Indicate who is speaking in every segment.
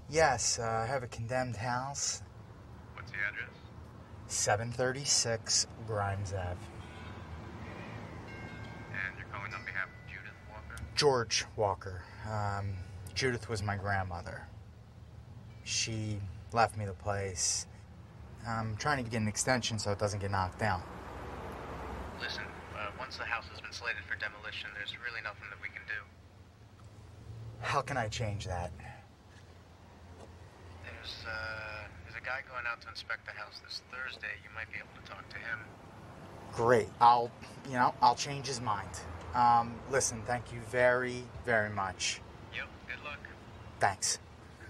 Speaker 1: Yes, I have a condemned house.
Speaker 2: What's the address?
Speaker 1: 736 Grimes Ave.
Speaker 2: And you're calling on behalf of Judith Walker?
Speaker 1: George Walker. Judith was my grandmother. She left me the place. I'm trying to get an extension so it doesn't get knocked down.
Speaker 2: Listen, once the house has been slated for demolition, there's really nothing that we can do.
Speaker 1: How can I change that?
Speaker 2: There's a guy going out to inspect the house this Thursday. You might be able to talk to him.
Speaker 1: Great. I'll change his mind. Listen, thank you very, very much.
Speaker 2: Yep, good luck.
Speaker 1: Thanks.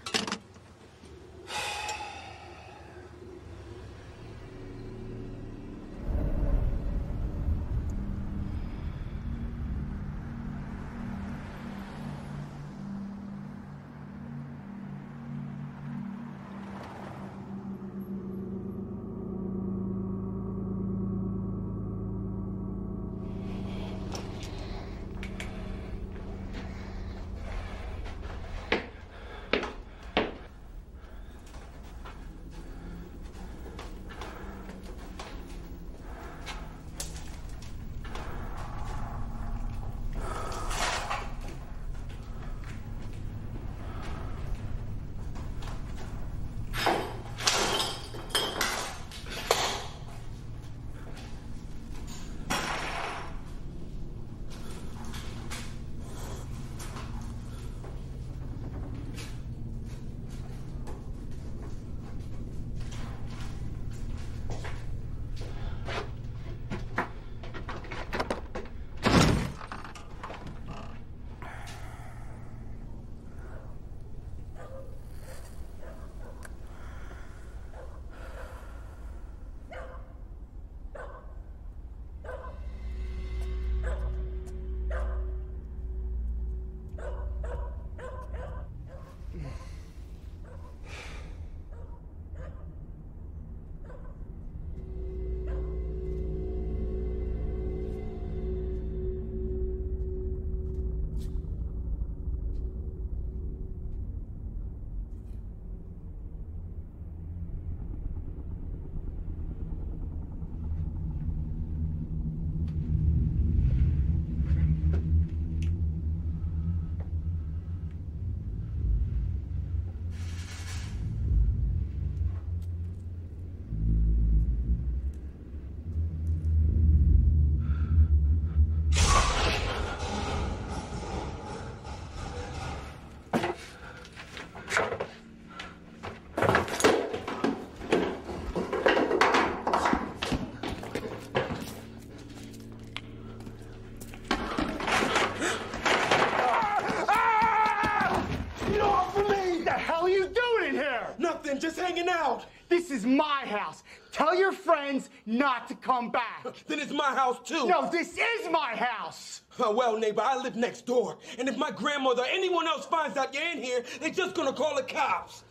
Speaker 3: Just hanging out.
Speaker 4: This is my house. Tell your friends not to come back.
Speaker 3: Then it's my house, too.
Speaker 4: No, this is my house.
Speaker 3: Well, neighbor, I live next door. And if my grandmother or anyone else finds out you're in here, they're just gonna call the cops.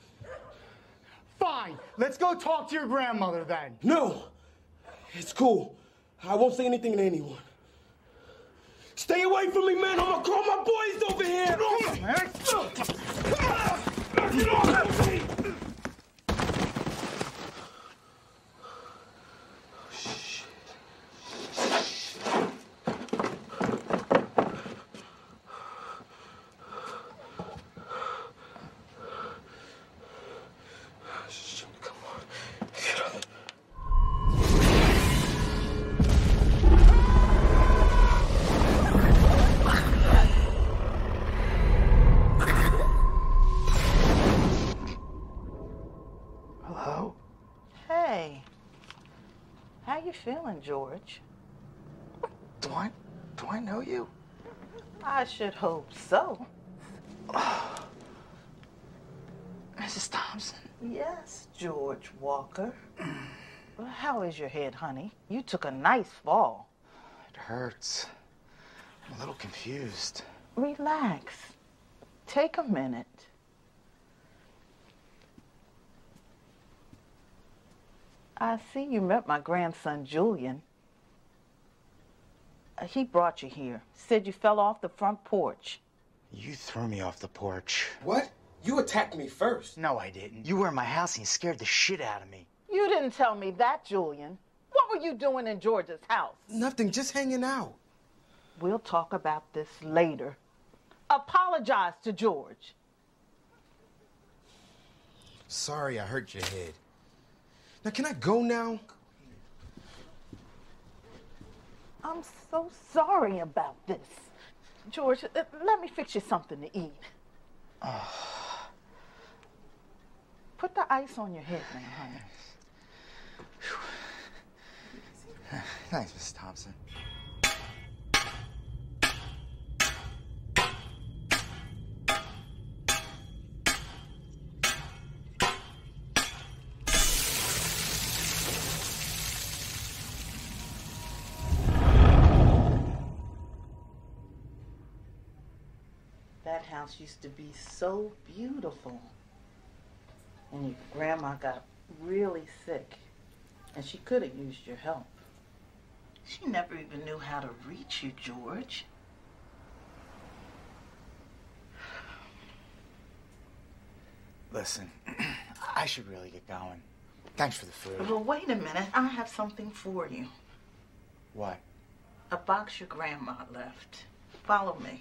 Speaker 4: Fine. Let's go talk to your grandmother then.
Speaker 3: No. It's cool. I won't say anything to anyone. Stay away from me, man. I'm gonna call my boys over here. Get off, man. Get off me.
Speaker 5: How you feeling, George?
Speaker 1: Do I know you?
Speaker 5: I should hope so.
Speaker 1: Mrs. Thompson?
Speaker 5: Yes, George Walker. Well, how is your head, honey? You took a nice fall.
Speaker 1: It hurts. I'm a little confused.
Speaker 5: Relax. Take a minute. I see you met my grandson, Julian. He brought you here. Said you fell off the front porch.
Speaker 1: You threw me off the porch.
Speaker 3: What? You attacked me first.
Speaker 1: No, I didn't. You were in my house and you scared the shit out of me.
Speaker 5: You didn't tell me that, Julian. What were you doing in George's house?
Speaker 3: Nothing, just hanging out.
Speaker 5: We'll talk about this later. Apologize to George.
Speaker 3: Sorry I hurt your head. Now, can I go now?
Speaker 5: I'm so sorry about this. George, let me fix you something to eat. Put the ice on your head now, honey.
Speaker 1: Thanks, Mrs. Thompson.
Speaker 5: That house used to be so beautiful. And your grandma got really sick. And she could have used your help. She never even knew how to reach you, George.
Speaker 1: Listen, I should really get going. Thanks for the food.
Speaker 5: Well, wait a minute. I have something for you.
Speaker 1: What?
Speaker 5: A box your grandma left. Follow me.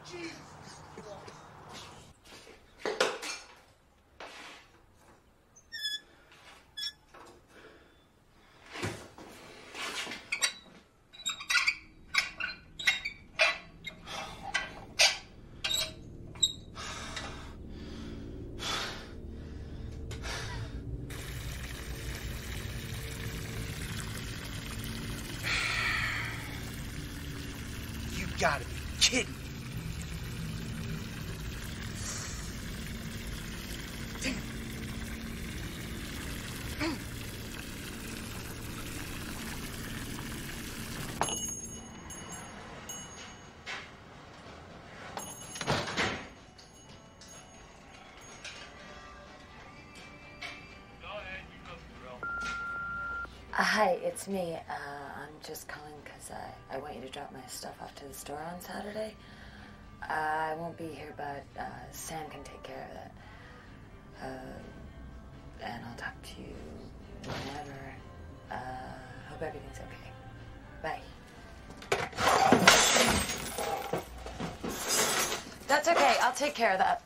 Speaker 1: You gotta be kidding me.
Speaker 6: Hi, it's me. I'm just calling because I want you to drop my stuff off to the store on Saturday. I won't be here, but Sam can take care of it. And I'll talk to you whenever. Hope everything's okay. Bye. That's okay. I'll take care of that.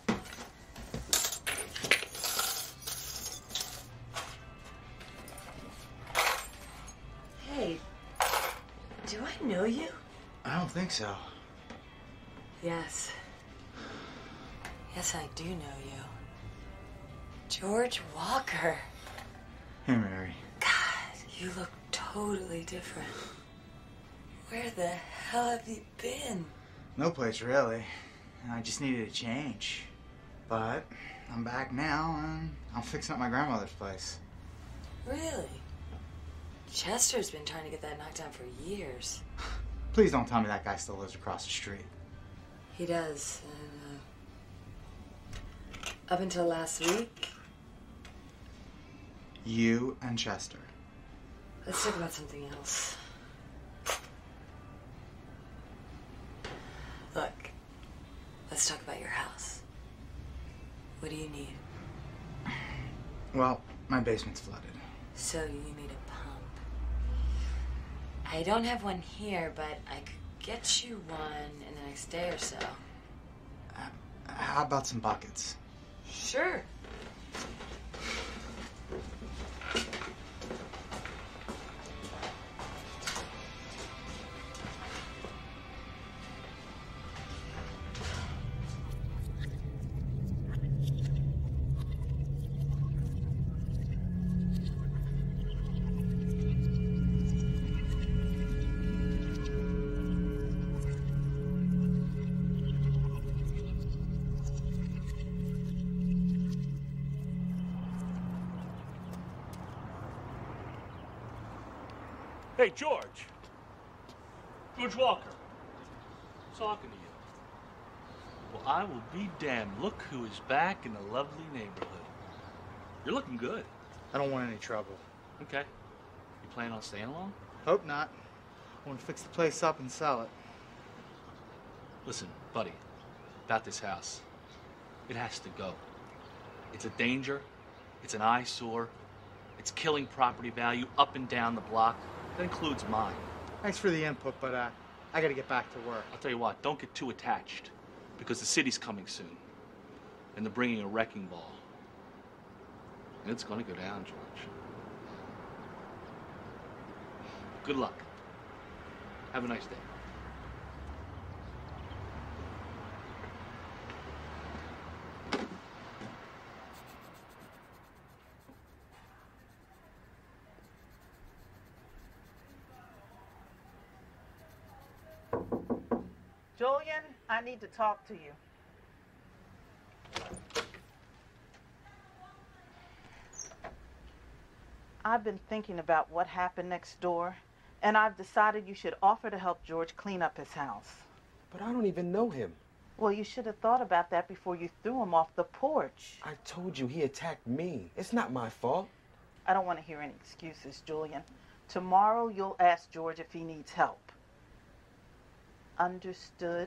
Speaker 6: Hey, do I know you?
Speaker 1: I don't think so.
Speaker 6: Yes. Yes, I do know you. George Walker.
Speaker 1: Hey, Mary.
Speaker 6: God, you look totally different. Where the hell have you been?
Speaker 1: No place, really. I just needed a change. But I'm back now, and I'm fixing up my grandmother's place.
Speaker 6: Really? Chester's been trying to get that knocked down for years.
Speaker 1: Please don't tell me that guy still lives across the street.
Speaker 6: He does. And, up until last week.
Speaker 1: You and Chester.
Speaker 6: Let's talk about something else. Look, let's talk about your house. What do you need?
Speaker 1: Well, my basement's flooded.
Speaker 6: So you need a pump. I don't have one here, but I could get you one in the next day or so.
Speaker 1: How about some buckets?
Speaker 6: Sure.
Speaker 7: Hey, George. George Walker. Talking to you. Well, I will be damned. Look who is back in a lovely neighborhood. You're looking good.
Speaker 1: I don't want any trouble.
Speaker 7: Okay. You plan on staying long?
Speaker 1: Hope not. I want to fix the place up and sell it.
Speaker 7: Listen, buddy, about this house. It has to go. It's a danger. It's an eyesore. It's killing property value up and down the block. That includes mine.
Speaker 1: Thanks for the input, but I gotta get back to work.
Speaker 7: I'll tell you what, don't get too attached, because the city's coming soon. And they're bringing a wrecking ball. And it's gonna go down, George. Good luck. Have a nice day.
Speaker 5: Julian, I need to talk to you. I've been thinking about what happened next door, and I've decided you should offer to help George clean up his house.
Speaker 3: But I don't even know him.
Speaker 5: Well, you should have thought about that before you threw him off the porch.
Speaker 3: I told you he attacked me. It's not my fault.
Speaker 5: I don't want to hear any excuses, Julian. Tomorrow you'll ask George if he needs help. Understood?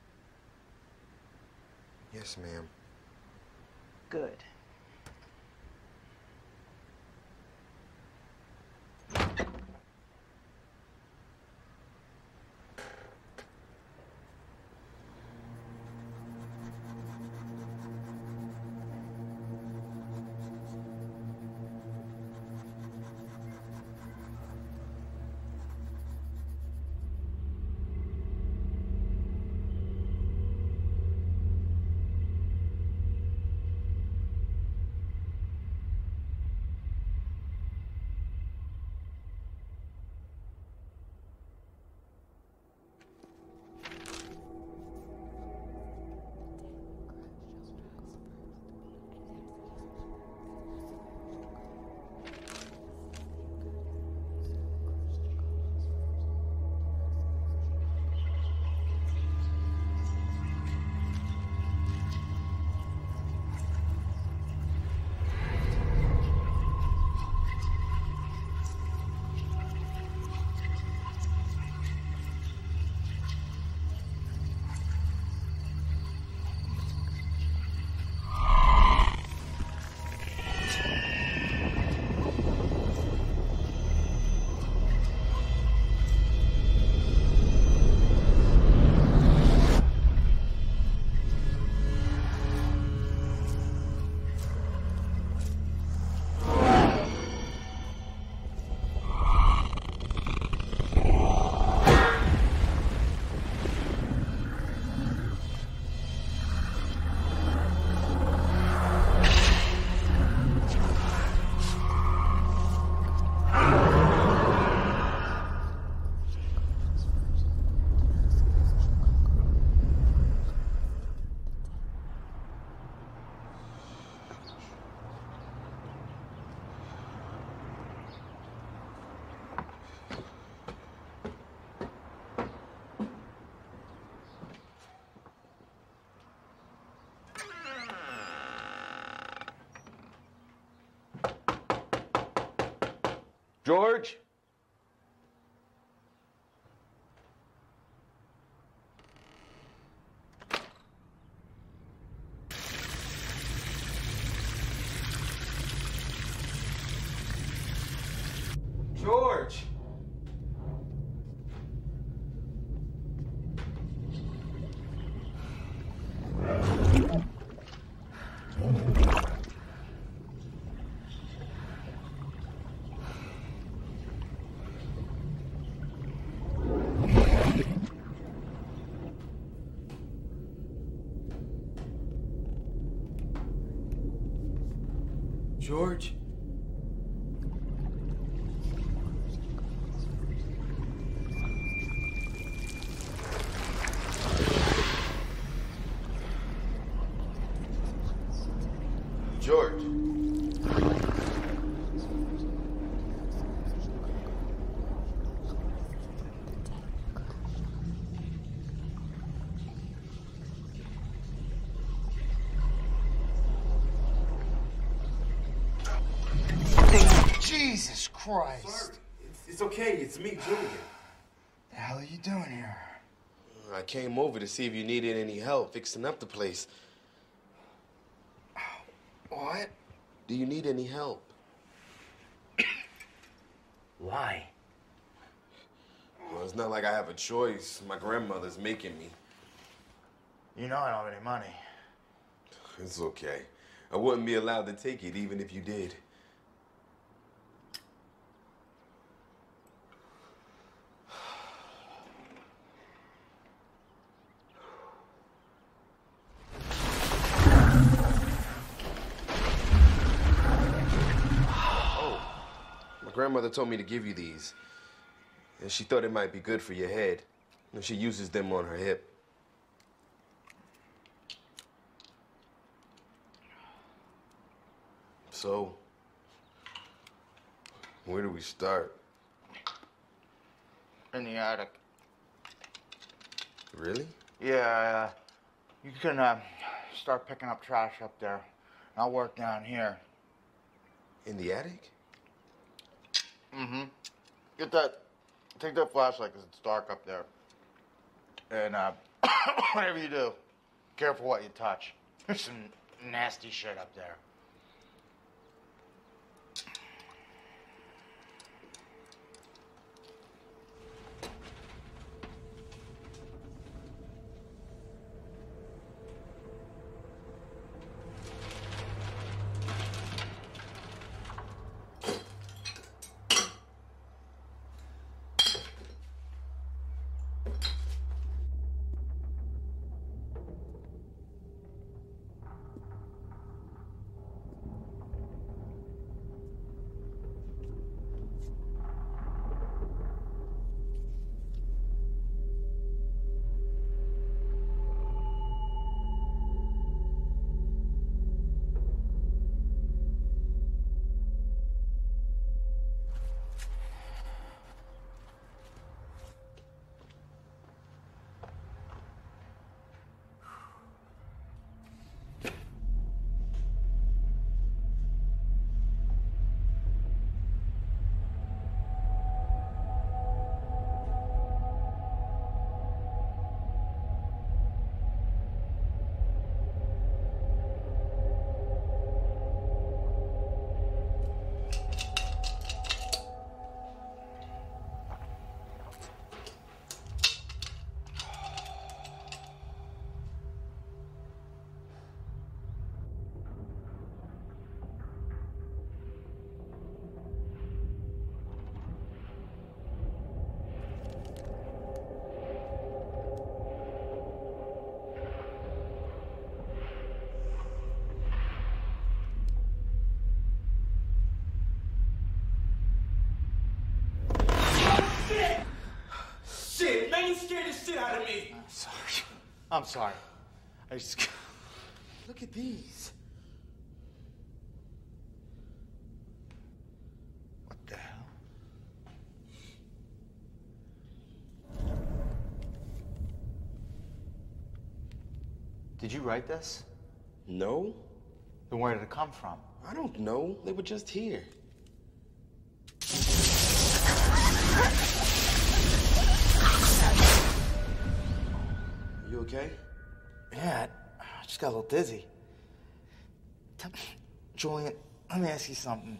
Speaker 3: Yes, ma'am.
Speaker 5: Good.
Speaker 3: George? George! George? George.
Speaker 1: Jesus Christ.
Speaker 3: Sorry. It's okay. It's me, Julian.
Speaker 1: The hell are you doing here?
Speaker 3: I came over to see if you needed any help fixing up the place.
Speaker 1: What?
Speaker 3: Do you need any help?
Speaker 1: Why?
Speaker 3: Well, it's not like I have a choice. My grandmother's making me.
Speaker 1: You know I don't have any money.
Speaker 3: It's okay. I wouldn't be allowed to take it even if you did. Grandmother told me to give you these. And she thought it might be good for your head. And she uses them on her hip. So, where do we start?
Speaker 1: In the attic.
Speaker 3: Really?
Speaker 1: Yeah, you can start picking up trash up there. I'll work down here.
Speaker 3: In the attic?
Speaker 1: Mm-hmm. Take that flashlight because it's dark up there. And whatever you do, careful what you touch. There's some nasty shit up there. I'm sorry. I just...
Speaker 3: Look at these.
Speaker 1: What the hell? Did you write this?
Speaker 3: No.
Speaker 1: Then where did it come from?
Speaker 3: I don't know. They were just here. okay?
Speaker 1: Yeah, I just got a little dizzy. Julian, let me ask you something.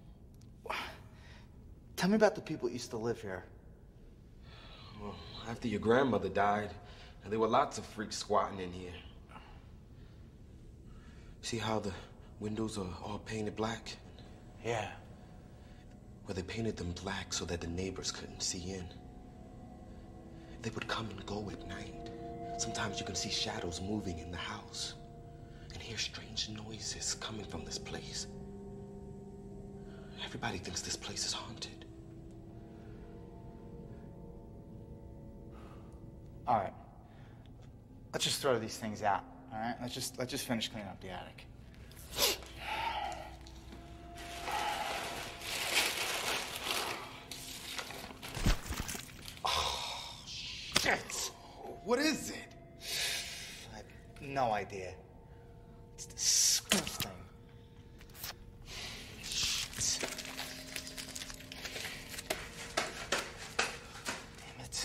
Speaker 1: Tell me about the people that used to live here.
Speaker 3: Well, after your grandmother died, there were lots of freaks squatting in here. See how the windows are all painted black?
Speaker 1: Yeah.
Speaker 3: Well, they painted them black so that the neighbors couldn't see in. They would come and go at night. Sometimes you can see shadows moving in the house and hear strange noises coming from this place. Everybody thinks this place is haunted.
Speaker 1: All right. Let's just throw these things out. All right. Let's just finish cleaning up the attic.
Speaker 3: Oh, shit! What is it?
Speaker 1: I have no idea. It's disgusting. Shit. Damn it.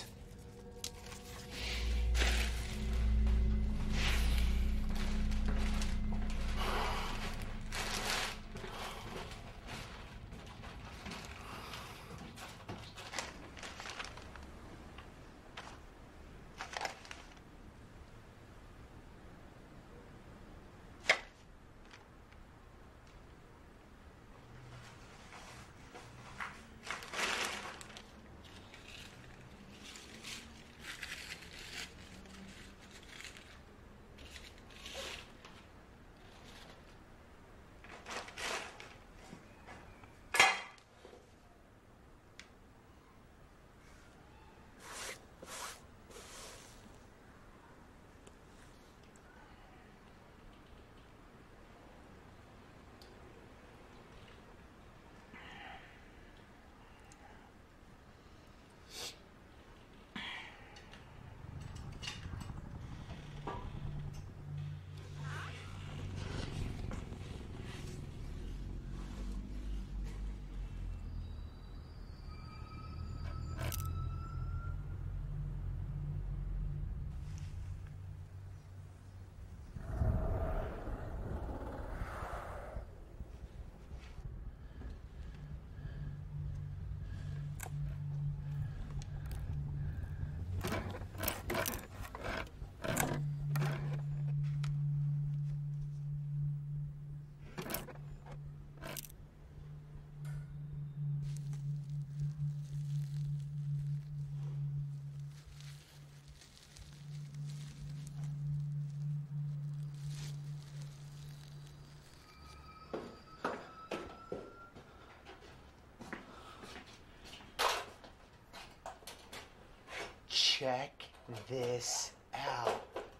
Speaker 1: Check this out.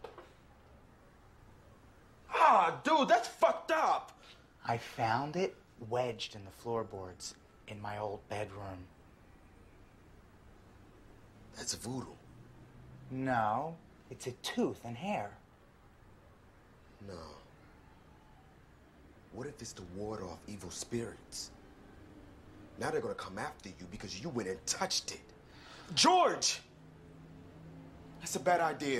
Speaker 3: Ah, dude, that's fucked up!
Speaker 1: I found it wedged in the floorboards in my old bedroom.
Speaker 3: That's voodoo.
Speaker 1: No, it's a tooth and hair.
Speaker 3: No. What if it's to ward off evil spirits? Now they're gonna come after you because you went and touched it. George! That's a bad idea.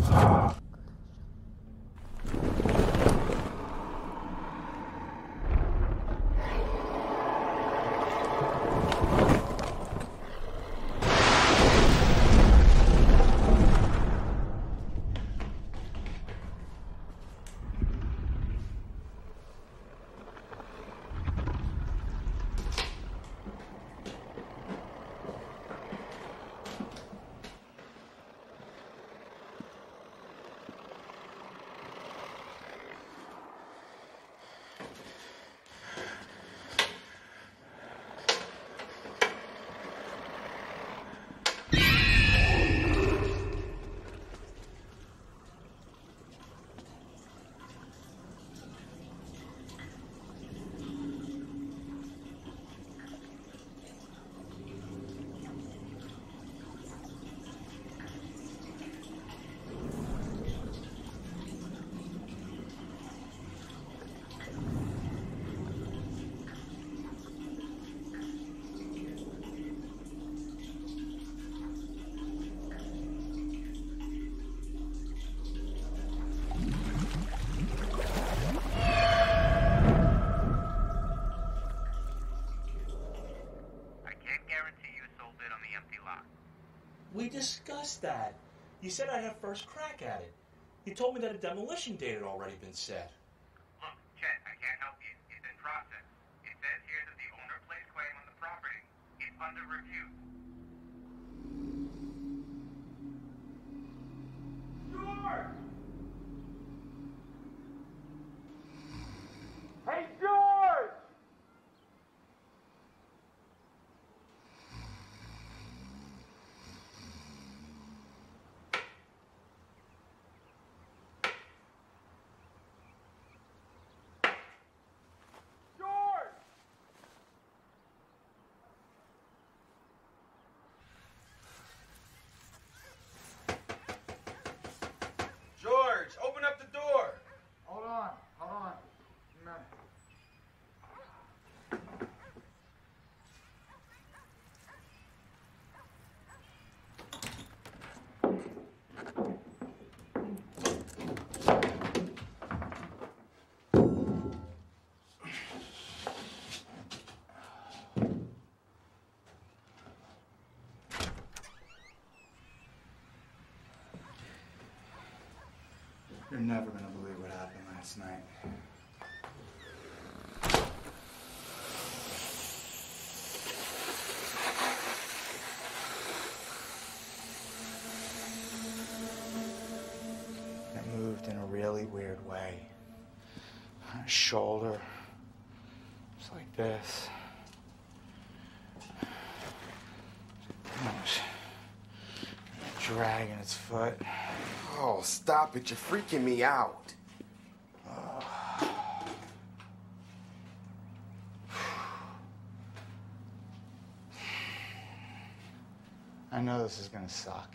Speaker 7: We discussed that. You said I'd have first crack at it. You told me that a demolition date had already been set.
Speaker 2: Look, Chet, I can't help you. It's in process. It says here that the owner placed claim on the property. It's under review.
Speaker 4: George! Hey, George!
Speaker 3: George, open up the door.
Speaker 1: Hold on. A minute. You're never gonna believe what happened last night. It moved in a really weird way. On his shoulder. Just like this. It was dragging its foot.
Speaker 3: Oh, stop it. You're freaking me out.
Speaker 1: I know this is gonna suck,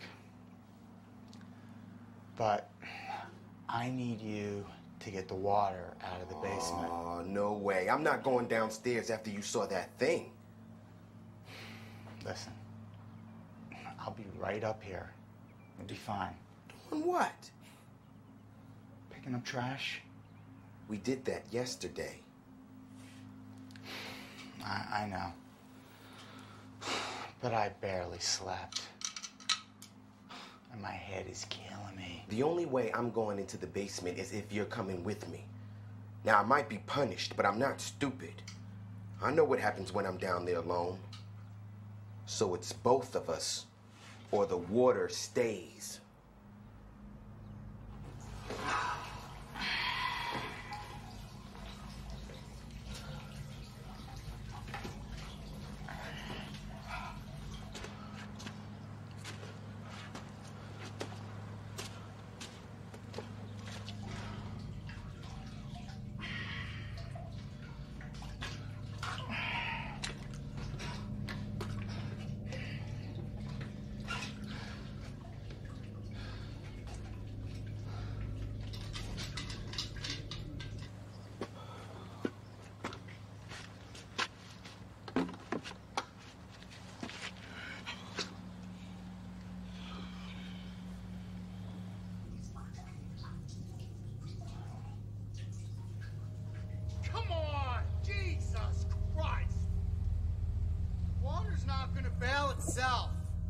Speaker 1: but I need you to get the water out of the basement.
Speaker 3: Oh, no way. I'm not going downstairs after you saw that thing.
Speaker 1: Listen, I'll be right up here. We'll be fine.
Speaker 3: Doing what?
Speaker 1: Picking up trash?
Speaker 3: We did that yesterday.
Speaker 1: I know. But I barely slept. And my head is killing me.
Speaker 3: The only way I'm going into the basement is if you're coming with me. Now, I might be punished, but I'm not stupid. I know what happens when I'm down there alone. So it's both of us, or the water stays.
Speaker 4: itself.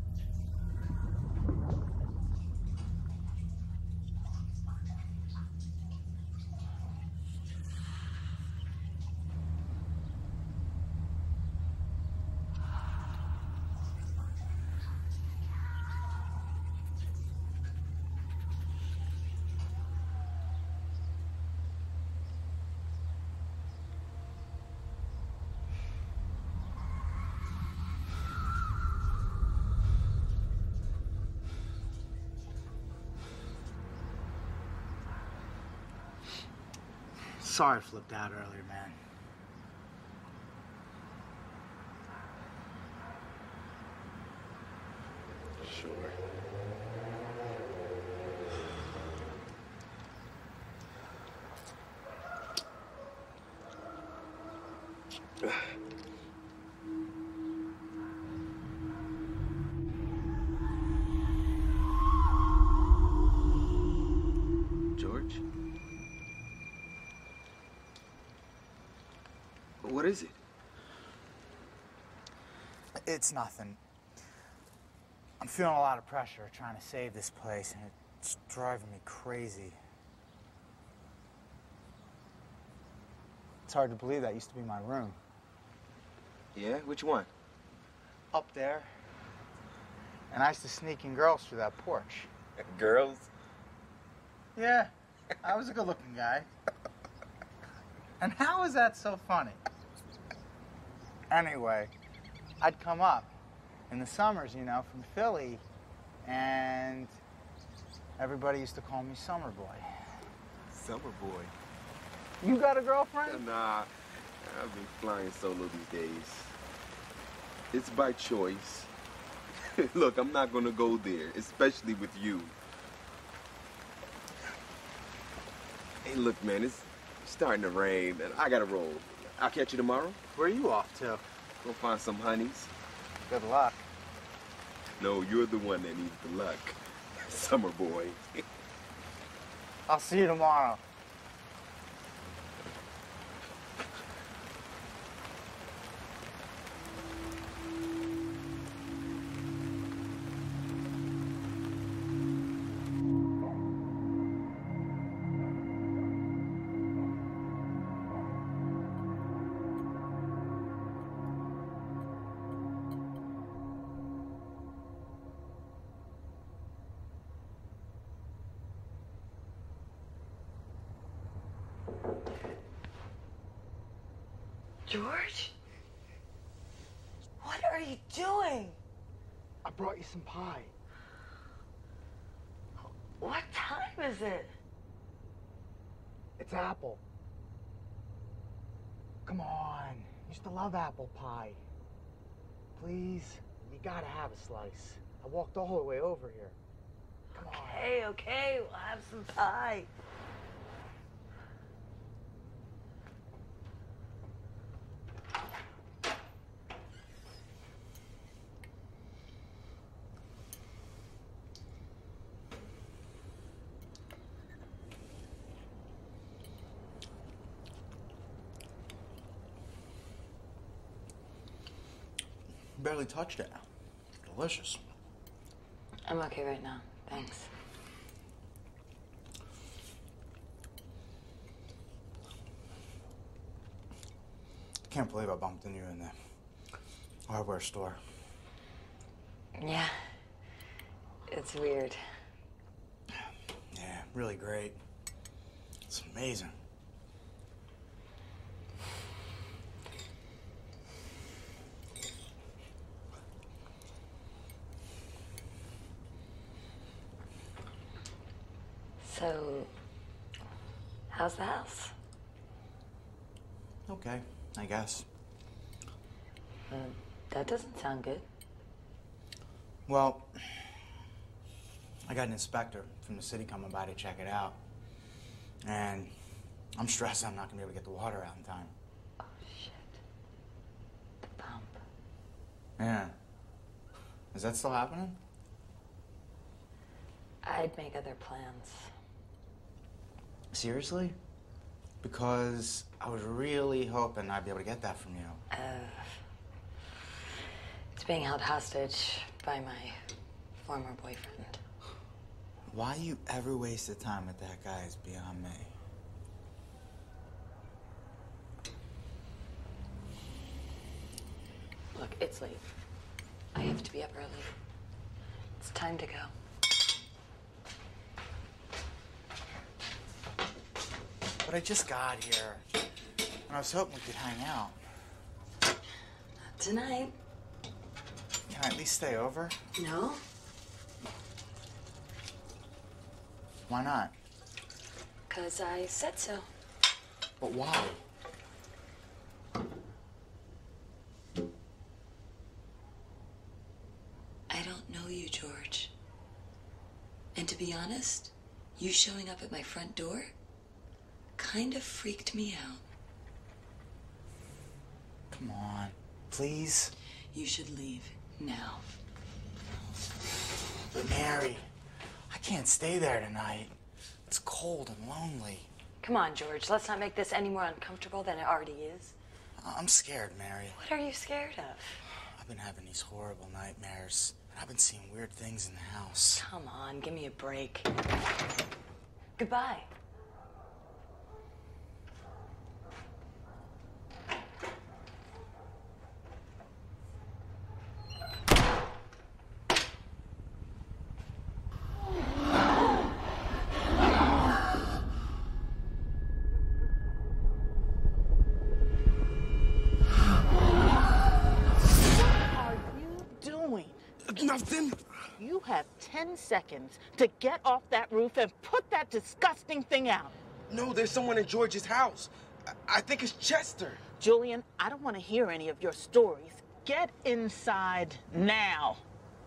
Speaker 4: Sorry I flipped out earlier, man.
Speaker 3: Sure. George? What is it?
Speaker 4: It's nothing. I'm feeling a lot of pressure trying to save this place, and it's driving me crazy. It's hard to believe that used to be my room.
Speaker 3: Yeah? Which one?
Speaker 4: Up there. And I used to sneak in girls through that porch.
Speaker 3: Girls?
Speaker 4: Yeah, I was a good-looking guy. And how is that so funny? Anyway, I'd come up in the summers, you know, from Philly, and everybody used to call me Summer Boy.
Speaker 3: Summer boy.
Speaker 4: You got a girlfriend?
Speaker 3: Nah, I've been flying solo these days. It's by choice. Look, I'm not gonna go there, especially with you. Hey, look, man, it's starting to rain, and I gotta roll. I'll catch you tomorrow.
Speaker 4: Where are you off to?
Speaker 3: Go find some honeys.
Speaker 4: Good luck.
Speaker 3: No, you're the one that needs the luck. Summer boy.
Speaker 4: I'll see you tomorrow.
Speaker 5: George? What are you doing?
Speaker 4: I brought you some pie.
Speaker 5: What time is it?
Speaker 4: It's apple. Come on. You used to love apple pie. Please, you gotta have a slice. I walked all the way over here. Come on.
Speaker 5: Okay, we'll have some pie.
Speaker 4: Barely touched it. Delicious.
Speaker 6: I'm okay right now. Thanks.
Speaker 4: Can't believe I bumped into you in the hardware store.
Speaker 6: Yeah. It's weird.
Speaker 4: Yeah, really great. It's amazing.
Speaker 6: So, how's the house?
Speaker 4: Okay, I guess.
Speaker 6: That doesn't sound good.
Speaker 4: Well, I got an inspector from the city coming by to check it out. And I'm stressed I'm not gonna be able to get the water out in time.
Speaker 6: Oh, shit. The pump.
Speaker 4: Yeah. Is that still happening?
Speaker 6: I'd make other plans.
Speaker 4: Seriously? Because I was really hoping I'd be able to get that from you.
Speaker 6: It's was being held hostage by my former boyfriend.
Speaker 4: Why you ever wasted time with that guy is beyond me.
Speaker 6: Look, it's late. I have to be up early. It's time to go.
Speaker 4: But I just got here, and I was hoping we could hang out.
Speaker 6: Not tonight.
Speaker 4: Can I at least stay over?
Speaker 6: No?
Speaker 4: Why not?
Speaker 6: 'Cause I said so.
Speaker 4: But why?
Speaker 6: I don't know you, George. And to be honest, you showing up at my front door kind of freaked me out.
Speaker 4: Come on, please.
Speaker 6: You should leave now.
Speaker 4: Mary, I can't stay there tonight. It's cold and lonely.
Speaker 6: Come on, George. Let's not make this any more uncomfortable than it already is.
Speaker 4: I'm scared, Mary.
Speaker 6: What are you scared of?
Speaker 4: I've been having these horrible nightmares, and I've been seeing weird things in the house.
Speaker 6: Come on, give me a break. Goodbye.
Speaker 3: Nothing.
Speaker 5: You have 10 seconds to get off that roof and put that disgusting thing out.
Speaker 3: No, there's someone in George's house. I think it's Chester.
Speaker 5: Julian, I don't want to hear any of your stories. Get inside now.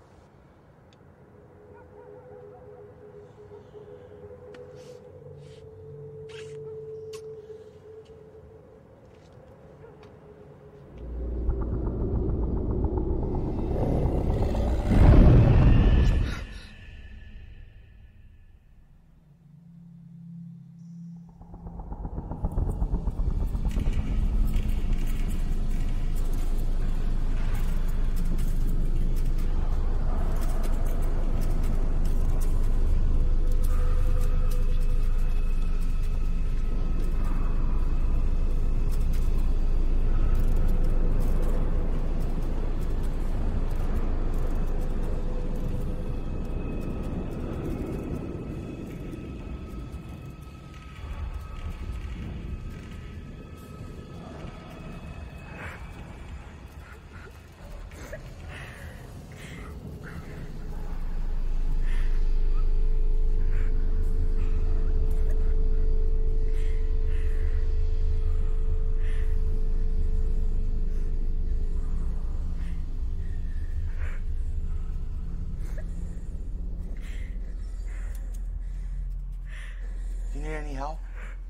Speaker 4: Do you need any help?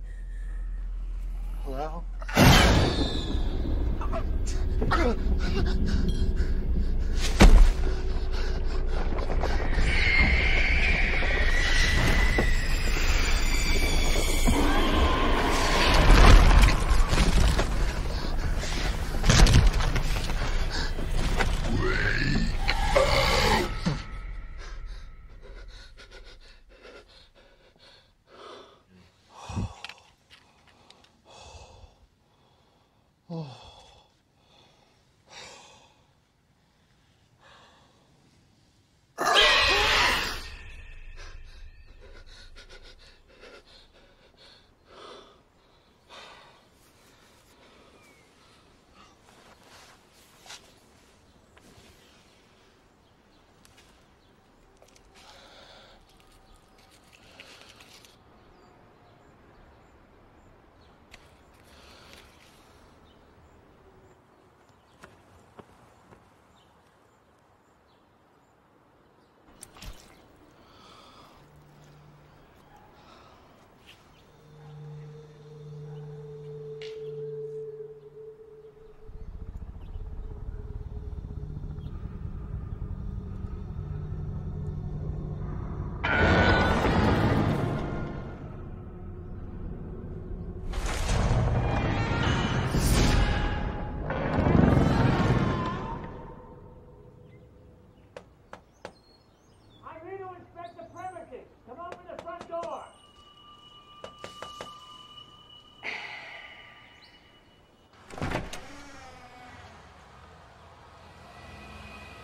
Speaker 4: Hello?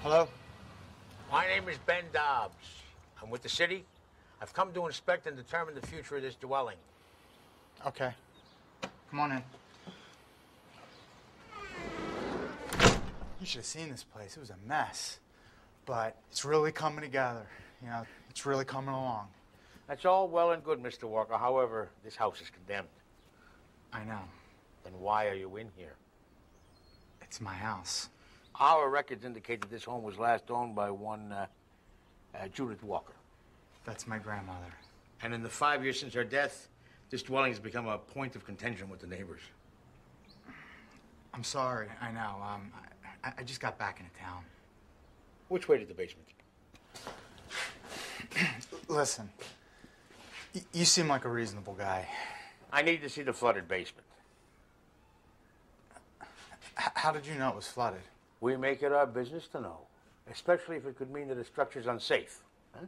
Speaker 4: Hello?
Speaker 8: My name is Ben Dobbs. I'm with the city. I've come to inspect and determine the future of this dwelling.
Speaker 4: Okay. Come on in. You should have seen this place. It was a mess. But it's really coming together. You know, it's really coming along.
Speaker 8: That's all well and good, Mr. Walker. However, this house is condemned.
Speaker 4: I know.
Speaker 8: Then why are you in here?
Speaker 4: It's my house.
Speaker 8: Our records indicate that this home was last owned by one Judith Walker.
Speaker 4: That's my grandmother.
Speaker 8: And in the 5 years since her death, this dwelling has become a point of contention with the neighbors.
Speaker 4: I'm sorry. I know. I just got back into town.
Speaker 8: Which way to the basement?
Speaker 4: Listen, you seem like a reasonable guy.
Speaker 8: I need to see the flooded basement.
Speaker 4: How did you know it was flooded?
Speaker 8: We make it our business to know, especially if it could mean that the structure's unsafe. Huh?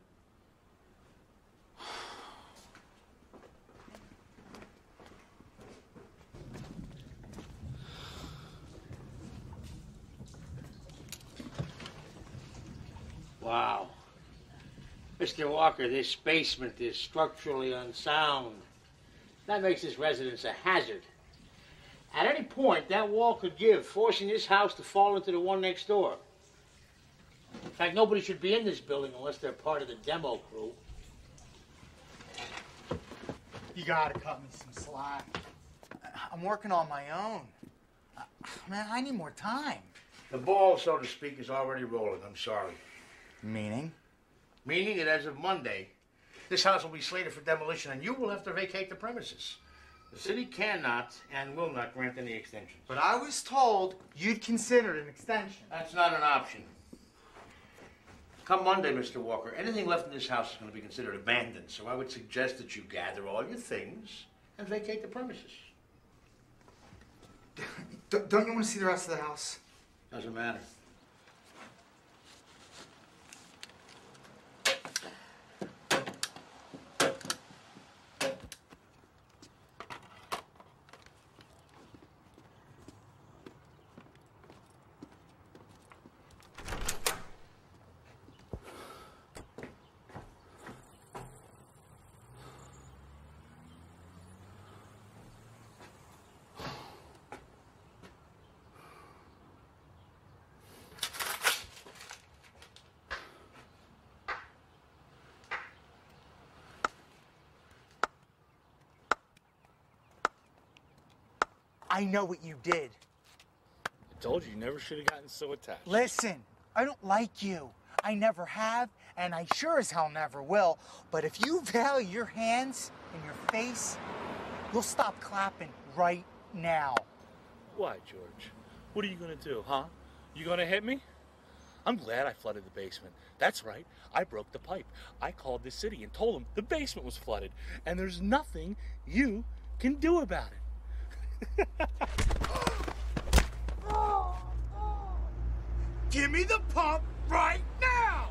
Speaker 8: Wow. Mr. Walker, this basement is structurally unsound. That makes this residence a hazard. At any point, that wall could give, forcing this house to fall into the one next door. In fact, nobody should be in this building unless they're part of the demo crew.
Speaker 4: You gotta cut me some slack. I'm working on my own. Man, I need more time.
Speaker 8: The ball, so to speak, is already rolling. I'm sorry.
Speaker 4: Meaning?
Speaker 8: Meaning that as of Monday, this house will be slated for demolition and you will have to vacate the premises. The city cannot and will not grant any extensions.
Speaker 4: But I was told you'd consider an extension.
Speaker 8: That's not an option. Come Monday, Mr. Walker, anything left in this house is going to be considered abandoned, so I would suggest that you gather all your things and vacate the premises.
Speaker 4: Don't you want to see the rest of the house?
Speaker 8: Doesn't matter.
Speaker 4: I know what you did.
Speaker 7: I told you never should have gotten so attached.
Speaker 4: Listen, I don't like you. I never have, and I sure as hell never will. But if you value your hands and your face, you'll stop clapping right now.
Speaker 7: Why, George? What are you gonna do, huh? You gonna hit me? I'm glad I flooded the basement. That's right, I broke the pipe. I called the city and told them the basement was flooded, and there's nothing you can do about it.
Speaker 4: Give me the pump right now!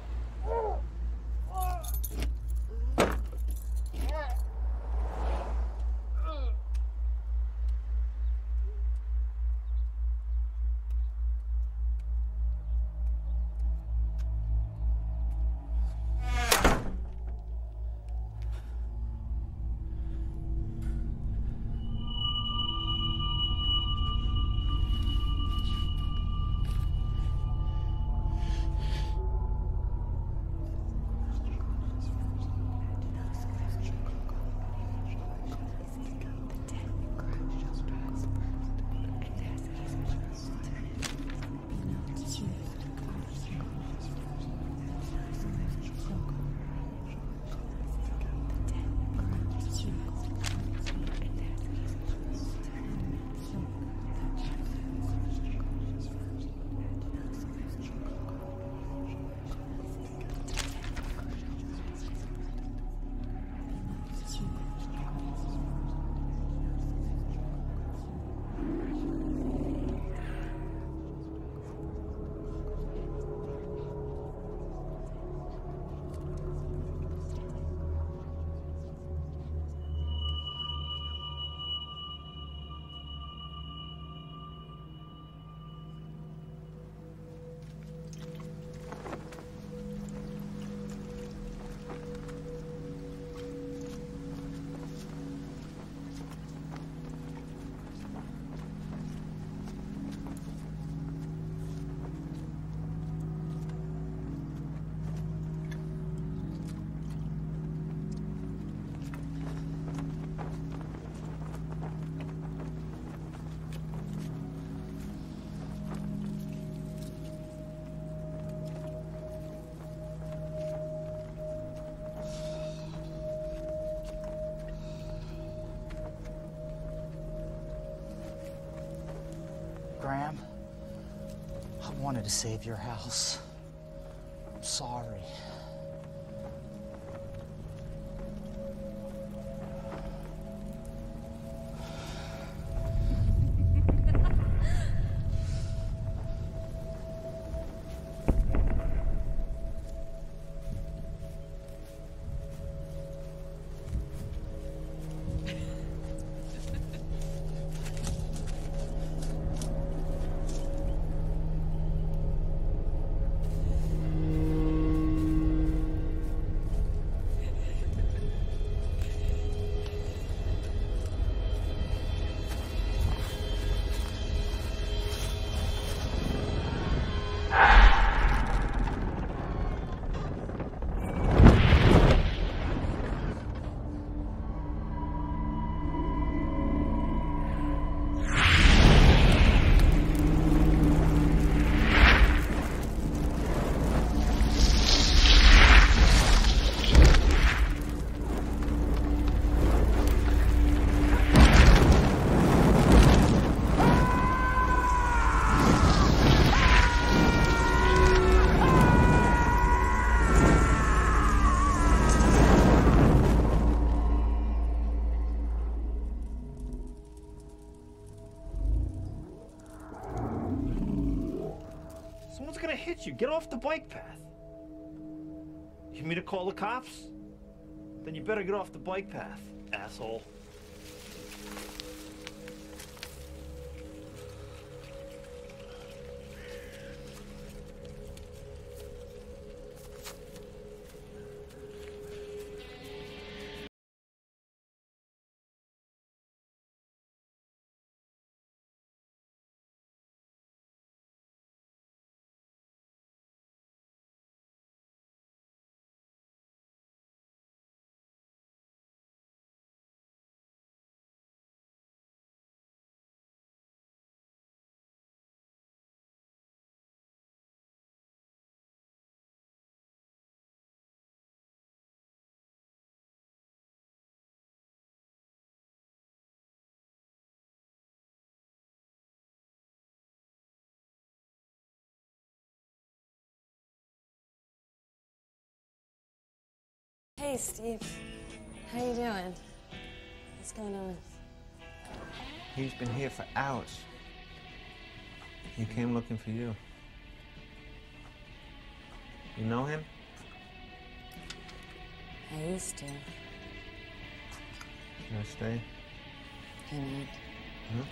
Speaker 4: Graham. I wanted to save your house. I'm sorry.
Speaker 9: Someone's gonna hit you. Get off the bike path. You want me to call the cops? Then you better get off the bike path, asshole.
Speaker 6: Hey, Steve. How you doing? What's going on?
Speaker 10: He's been here for hours. He came looking for you. You know him?
Speaker 6: I used to.
Speaker 10: You gonna stay?
Speaker 6: Good night.
Speaker 10: Huh?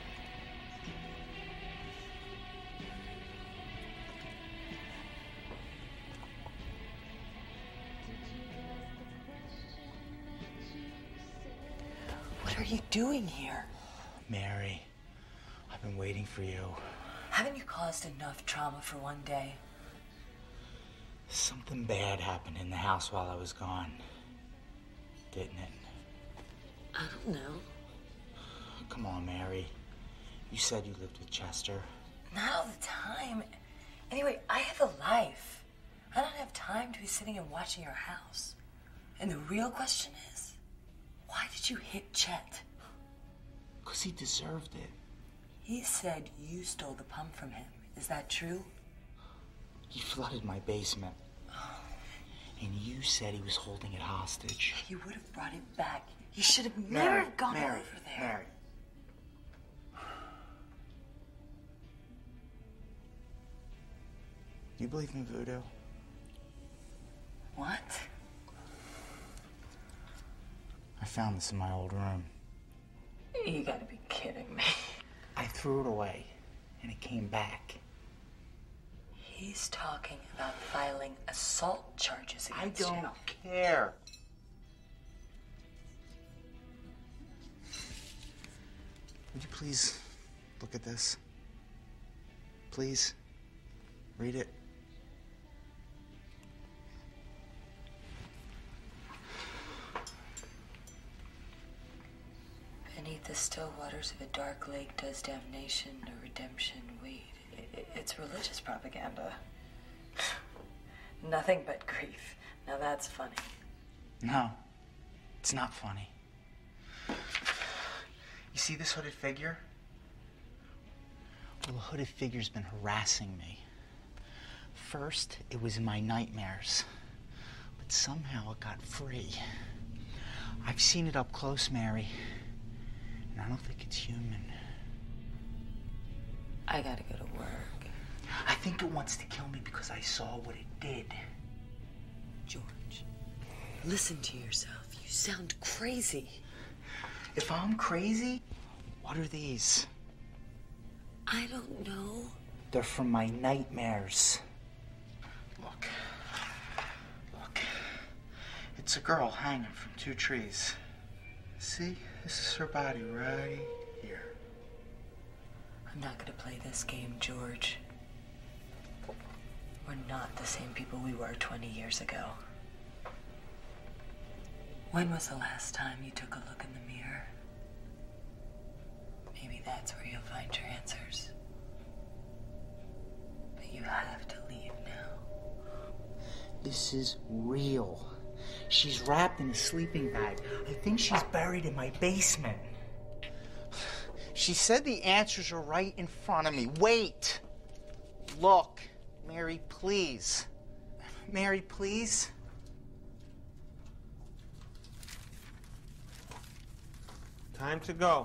Speaker 4: What are you doing here? Mary, I've been waiting for you.
Speaker 6: Haven't you caused enough trauma for one day?
Speaker 4: Something bad happened in the house while I was gone, didn't it?
Speaker 6: I don't know.
Speaker 4: Come on, Mary. You said you lived with Chester.
Speaker 6: Not all the time. Anyway, I have a life. I don't have time to be sitting and watching your house. And the real question is, why did you hit Chet?
Speaker 4: 'Cause he deserved it.
Speaker 6: He said you stole the pump from him. Is that true?
Speaker 4: He flooded my basement. And you said he was holding it hostage.
Speaker 6: You would have brought it back. You should have never gone over there.
Speaker 4: Mary. You believe in voodoo?
Speaker 6: What?
Speaker 4: I found this in my old room.
Speaker 6: You gotta be kidding me.
Speaker 4: I threw it away, and it came back.
Speaker 6: He's talking about filing assault charges against you.
Speaker 4: I don't care. Would you please look at this? Please? Read it.
Speaker 6: Beneath the still waters of a dark lake does damnation or redemption wait. It's religious propaganda. Nothing but grief. Now that's funny.
Speaker 4: No, it's not funny. You see this hooded figure? Well, a hooded figure's been harassing me. First, it was in my nightmares, but somehow it got free. I've seen it up close, Mary, and I don't think it's human.
Speaker 6: I gotta go to work.
Speaker 4: I think it wants to kill me because I saw what it did.
Speaker 6: George, listen to yourself. You sound crazy.
Speaker 4: If I'm crazy, what are these?
Speaker 6: I don't know.
Speaker 4: They're from my nightmares. Look. It's a girl hanging from 2 trees. See? This is her body right here.
Speaker 6: I'm not gonna play this game, George. We're not the same people we were 20 years ago. When was the last time you took a look in the mirror? Maybe that's where you'll find your answers. But you have to leave now.
Speaker 4: This is real. She's wrapped in a sleeping bag. I think she's buried in my basement. She said the answers are right in front of me. Wait. Look. Mary, please. Mary, please.
Speaker 10: Time to go.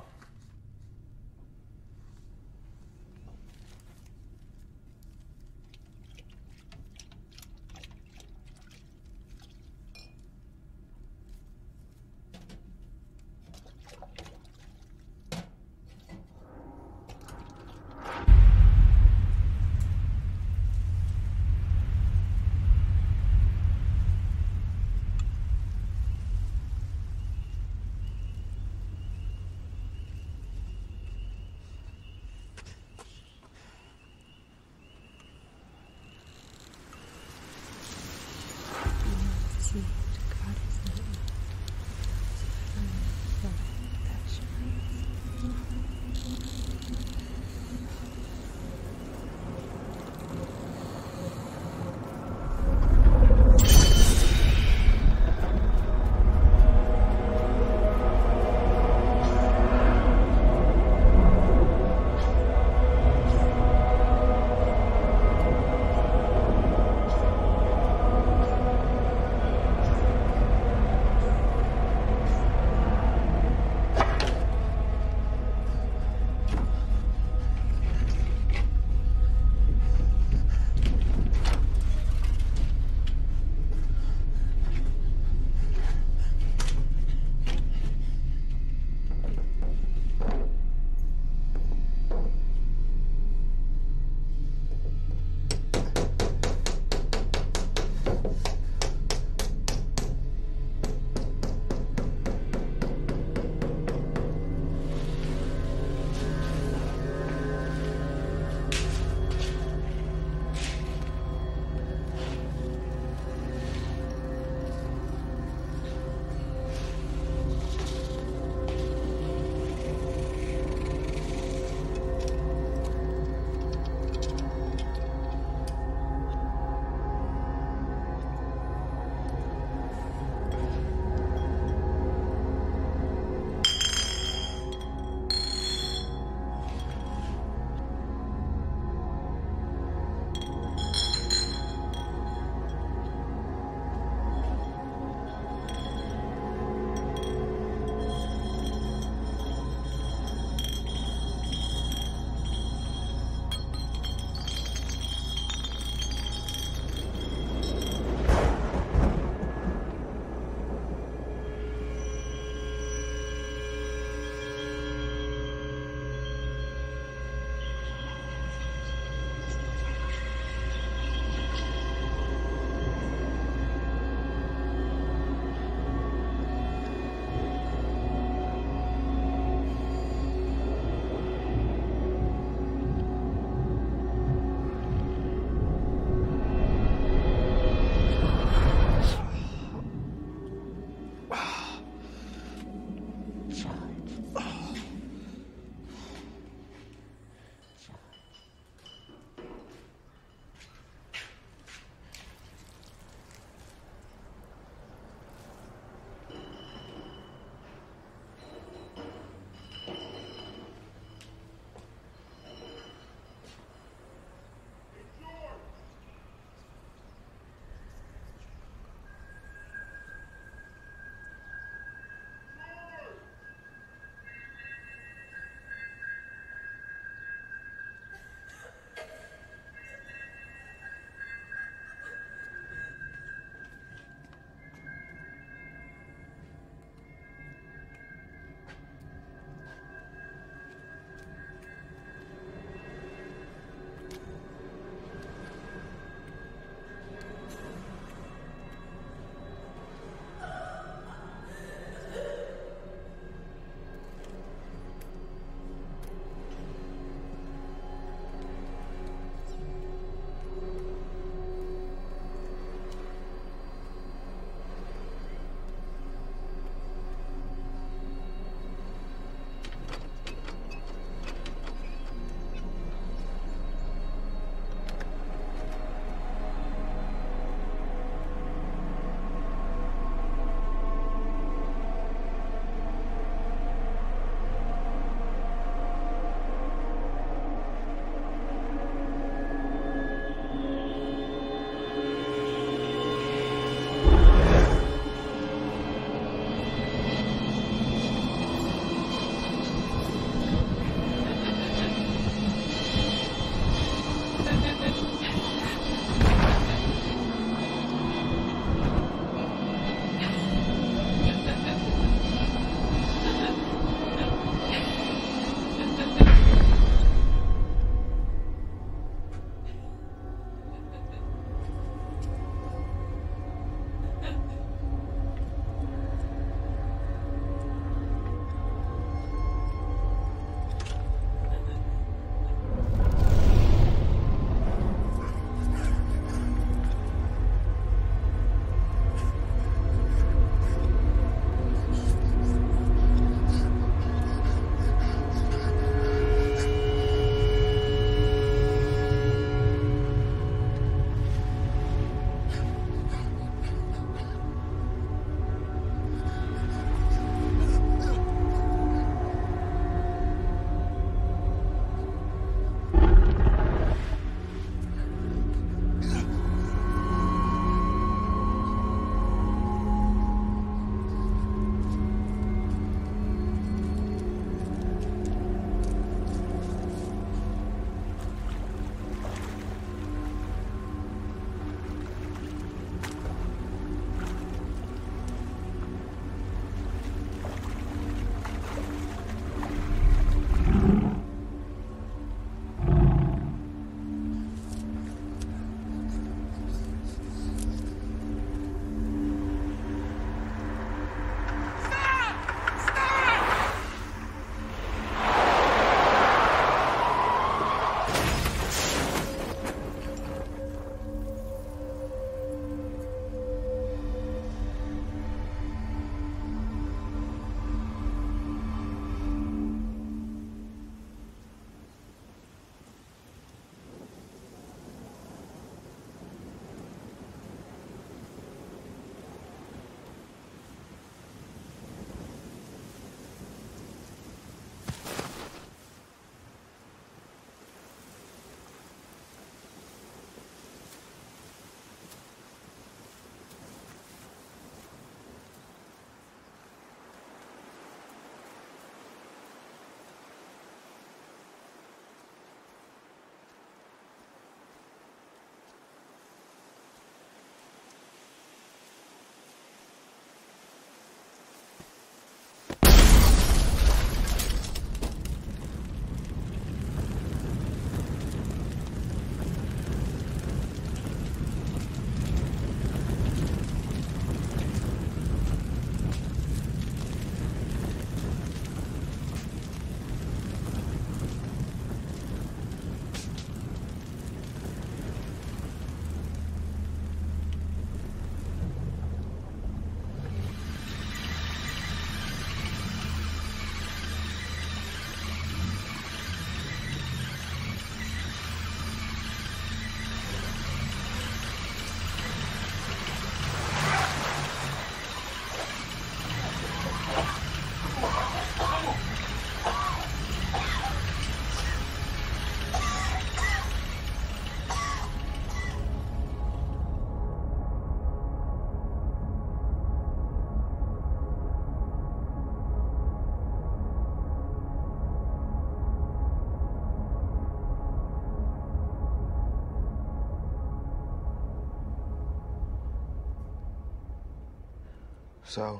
Speaker 3: So,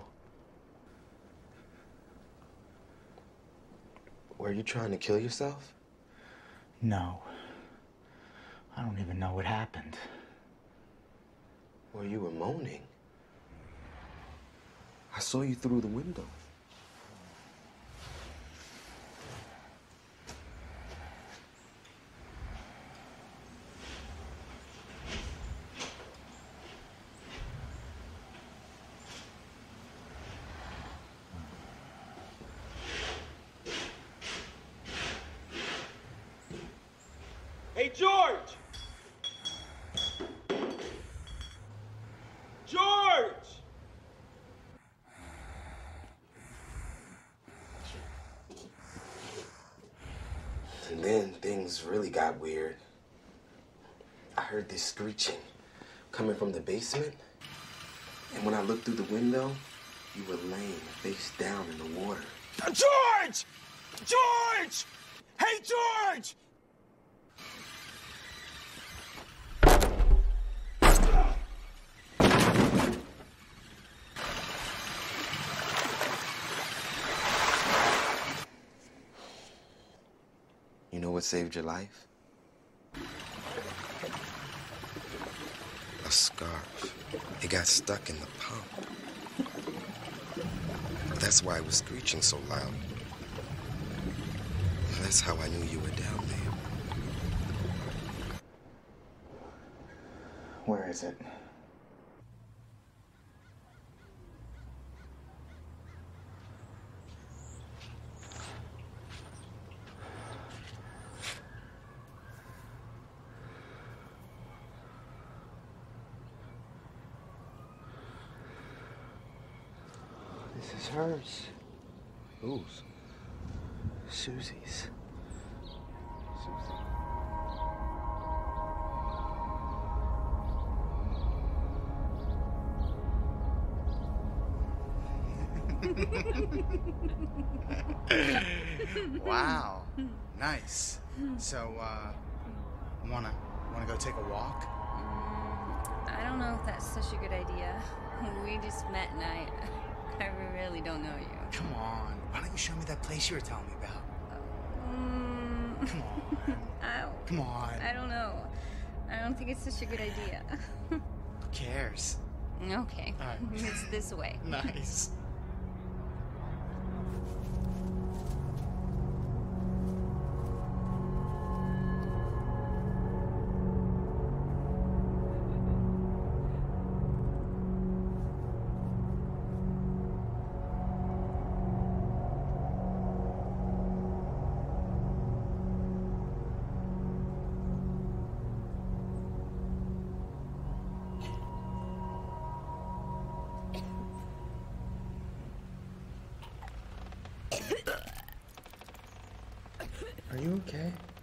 Speaker 3: were you trying to kill yourself?
Speaker 4: No. I don't even know what happened.
Speaker 3: Well, you were moaning. I saw you through the window.
Speaker 11: Hey, George! George!
Speaker 3: And then things really got weird. I heard this screeching coming from the basement. And when I looked through the window, you were laying face down in the water.
Speaker 11: George! George! Hey, George!
Speaker 3: You know what saved your life? A scarf. It got stuck in the pump. That's why it was screeching so loud. That's how I knew you were down there.
Speaker 4: Where is it? This is hers.
Speaker 3: Whose?
Speaker 4: Susie's.
Speaker 12: Wow. Nice. So, wanna go take a walk?
Speaker 13: I don't know if that's such a good idea. We just met and I really don't know you.
Speaker 12: Come on. Why don't you show me that place you were telling me about? Come on. Come on.
Speaker 13: I don't know. I don't think it's such a good idea.
Speaker 12: Who cares?
Speaker 13: Okay.
Speaker 12: All right.
Speaker 13: It's this way.
Speaker 12: Nice.
Speaker 4: Are you okay?